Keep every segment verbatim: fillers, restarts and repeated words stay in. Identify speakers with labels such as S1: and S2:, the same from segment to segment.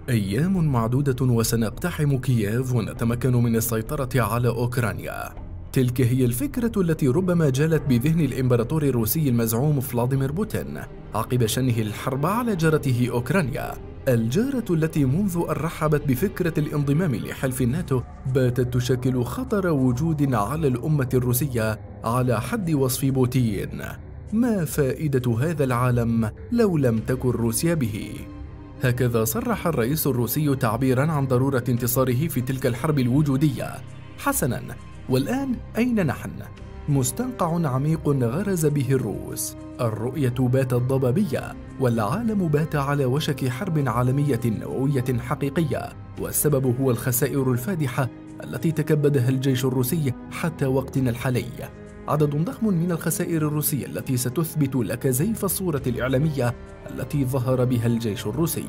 S1: أيام معدودة وسنقتحم كييف ونتمكن من السيطرة على أوكرانيا. تلك هي الفكرة التي ربما جالت بذهن الإمبراطور الروسي المزعوم فلاديمير بوتين عقب شنه الحرب على جارته أوكرانيا، الجارة التي منذ أن رحبت بفكرة الانضمام لحلف الناتو باتت تشكل خطر وجود على الأمة الروسية على حد وصف بوتين. ما فائدة هذا العالم لو لم تكن روسيا به؟ هكذا صرح الرئيس الروسي تعبيرا عن ضرورة انتصاره في تلك الحرب الوجودية. حسنا، والآن أين نحن؟ مستنقع عميق غرز به الروس. الرؤية باتت ضبابية، والعالم بات على وشك حرب عالمية نووية حقيقية، والسبب هو الخسائر الفادحة التي تكبدها الجيش الروسي حتى وقتنا الحالي. عدد ضخم من الخسائر الروسية التي ستثبت لك زيف الصورة الإعلامية التي ظهر بها الجيش الروسي.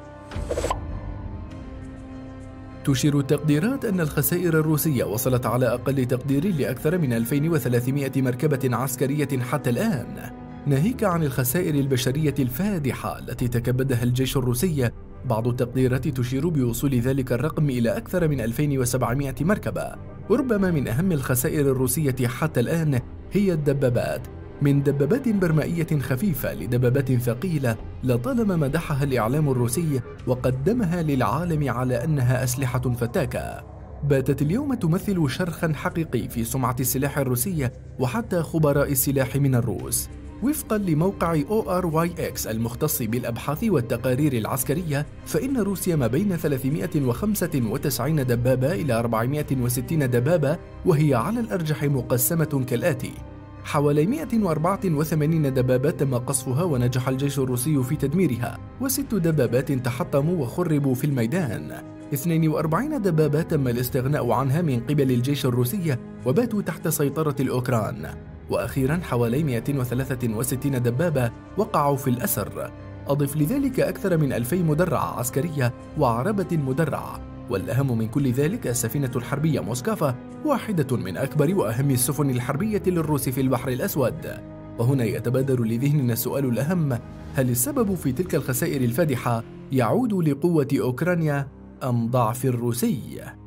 S1: تشير التقديرات أن الخسائر الروسية وصلت على أقل تقدير لأكثر من ألفين وثلاثمائة مركبة عسكرية حتى الآن، ناهيك عن الخسائر البشرية الفادحة التي تكبدها الجيش الروسي. بعض التقديرات تشير بوصول ذلك الرقم إلى أكثر من ألفين وسبعمائة مركبة. وربما من أهم الخسائر الروسية حتى الآن هي الدبابات، من دبابات برمائية خفيفة لدبابات ثقيلة لطالما مدحها الإعلام الروسي وقدمها للعالم على أنها أسلحة فتاكة. باتت اليوم تمثل شرخا حقيقي في سمعة السلاح الروسي وحتى خبراء السلاح من الروس. وفقا لموقع أو آر واي إكس المختص بالأبحاث والتقارير العسكرية، فإن روسيا ما بين ثلاثمائة وخمسة وتسعين دبابة إلى أربعمائة وستين دبابة، وهي على الأرجح مقسمة كالآتي: حوالي مائة وأربعة وثمانين دبابة تم قصفها ونجح الجيش الروسي في تدميرها، وست دبابات تحطموا وخربوا في الميدان، اثنين وأربعين دبابة تم الاستغناء عنها من قبل الجيش الروسي وباتوا تحت سيطرة الأوكران، وأخيرا حوالي مائة وثلاثة وستين دبابة وقعوا في الأسر. أضف لذلك أكثر من ألفي مدرعة عسكرية وعربة مدرعة، والأهم من كل ذلك السفينة الحربية موسكافا، واحدة من أكبر وأهم السفن الحربية للروس في البحر الأسود. وهنا يتبادر لذهننا السؤال الأهم: هل السبب في تلك الخسائر الفادحة يعود لقوة أوكرانيا أم ضعف الروسي؟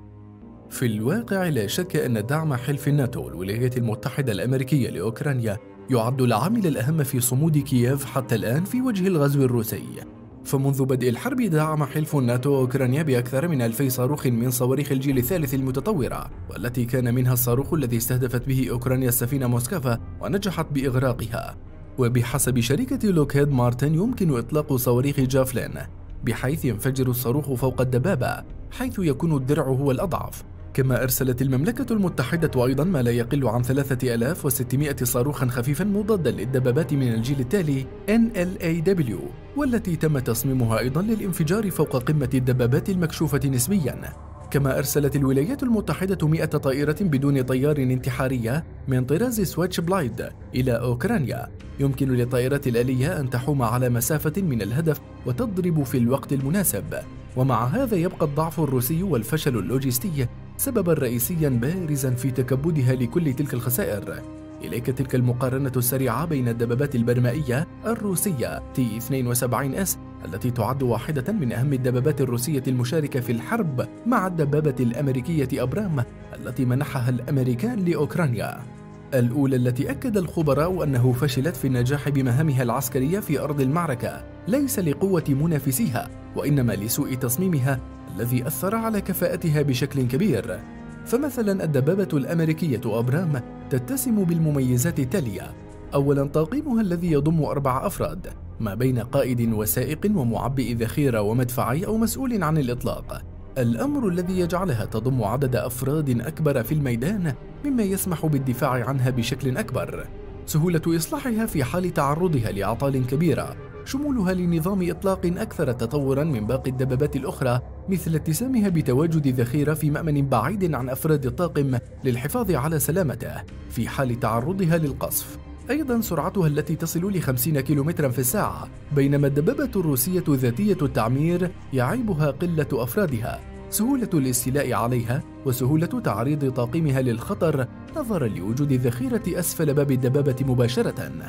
S1: في الواقع لا شك أن دعم حلف الناتو والولايات المتحدة الأمريكية لأوكرانيا يعد العامل الأهم في صمود كييف حتى الآن في وجه الغزو الروسي. فمنذ بدء الحرب دعم حلف الناتو أوكرانيا بأكثر من ألفي صاروخ من صواريخ الجيل الثالث المتطورة، والتي كان منها الصاروخ الذي استهدفت به أوكرانيا السفينة موسكافا ونجحت بإغراقها. وبحسب شركة لوكهيد مارتن يمكن إطلاق صواريخ جافلين بحيث ينفجر الصاروخ فوق الدبابة، حيث يكون الدرع هو الأضعف. كما أرسلت المملكة المتحدة أيضا ما لا يقل عن ثلاثة آلاف وستمائة صاروخا خفيفا مضادا للدبابات من الجيل التالي إن إل إيه دبليو، والتي تم تصميمها أيضا للانفجار فوق قمة الدبابات المكشوفة نسبيا. كما أرسلت الولايات المتحدة مئة طائرة بدون طيار انتحارية من طراز سويتش بلايد إلى أوكرانيا، يمكن للطائرات الآلية أن تحوم على مسافة من الهدف وتضرب في الوقت المناسب. ومع هذا يبقى الضعف الروسي والفشل اللوجستي سببا رئيسيا بارزا في تكبدها لكل تلك الخسائر. إليك تلك المقارنة السريعة بين الدبابات البرمائية الروسية تي اثنين وسبعين إس التي تعد واحدة من أهم الدبابات الروسية المشاركة في الحرب مع الدبابة الأمريكية أبرام التي منحها الأمريكان لأوكرانيا. الأولى التي أكد الخبراء أنه فشلت في النجاح بمهامها العسكرية في أرض المعركة ليس لقوة منافسيها، وإنما لسوء تصميمها الذي أثر على كفاءتها بشكل كبير. فمثلا الدبابة الأمريكية أبرام تتسم بالمميزات التالية: أولا، طاقمها الذي يضم أربع أفراد ما بين قائد وسائق ومعبئ ذخيرة ومدفعي أو مسؤول عن الإطلاق، الأمر الذي يجعلها تضم عدد أفراد أكبر في الميدان مما يسمح بالدفاع عنها بشكل أكبر. سهولة إصلاحها في حال تعرضها لأعطال كبيرة، شمولها لنظام إطلاق أكثر تطورا من باقي الدبابات الأخرى، مثل اتسامها بتواجد ذخيرة في مأمن بعيد عن أفراد الطاقم للحفاظ على سلامته في حال تعرضها للقصف. أيضا سرعتها التي تصل ل خمسين كيلومترا في الساعة، بينما الدبابة الروسية ذاتية التعمير يعيبها قلة أفرادها، سهولة الاستيلاء عليها وسهولة تعريض طاقمها للخطر نظرا لوجود الذخيرة أسفل باب الدبابة مباشرة.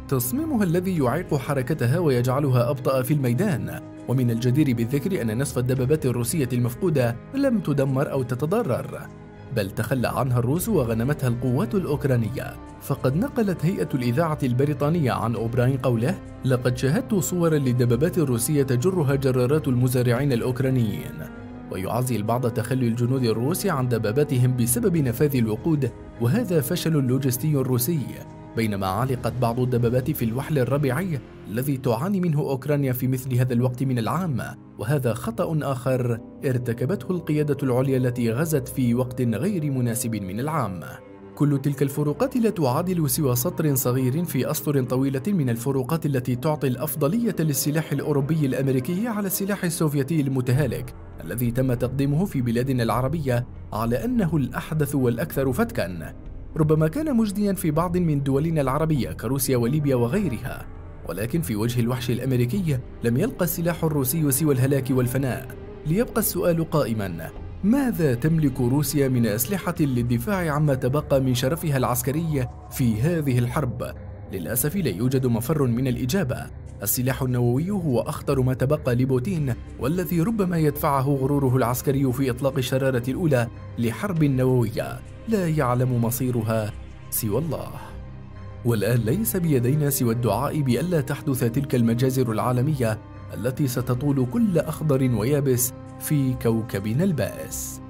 S1: تصميمها الذي يعيق حركتها ويجعلها أبطأ في الميدان. ومن الجدير بالذكر أن نصف الدبابات الروسية المفقودة لم تدمر أو تتضرر، بل تخلى عنها الروس وغنمتها القوات الأوكرانية. فقد نقلت هيئة الإذاعة البريطانية عن أوبراين قوله: لقد شاهدت صورا للدبابات الروسية تجرها جرارات المزارعين الأوكرانيين. ويعزي البعض تخلي الجنود الروس عن دباباتهم بسبب نفاذ الوقود، وهذا فشل لوجستي روسي. بينما علقت بعض الدبابات في الوحل الربيعي الذي تعاني منه أوكرانيا في مثل هذا الوقت من العام، وهذا خطأ آخر ارتكبته القيادة العليا التي غزت في وقت غير مناسب من العام. كل تلك الفروقات لا تعادل سوى سطر صغير في أسطر طويلة من الفروقات التي تعطي الأفضلية للسلاح الأوروبي الأمريكي على السلاح السوفيتي المتهالك الذي تم تقديمه في بلادنا العربية على أنه الأحدث والأكثر فتكاً. ربما كان مجدياً في بعض من دولنا العربية كروسيا وليبيا وغيرها، ولكن في وجه الوحش الأمريكي لم يلقى السلاح الروسي سوى الهلاك والفناء. ليبقى السؤال قائماً: ماذا تملك روسيا من أسلحة للدفاع عما تبقى من شرفها العسكري في هذه الحرب؟ للأسف لا يوجد مفر من الإجابة. السلاح النووي هو أخطر ما تبقى لبوتين، والذي ربما يدفعه غروره العسكري في إطلاق الشرارة الأولى لحرب نووية لا يعلم مصيرها سوى الله. والآن ليس بيدينا سوى الدعاء بألا تحدث تلك المجازر العالمية التي ستطول كل أخضر ويابس في كوكبنا البائس.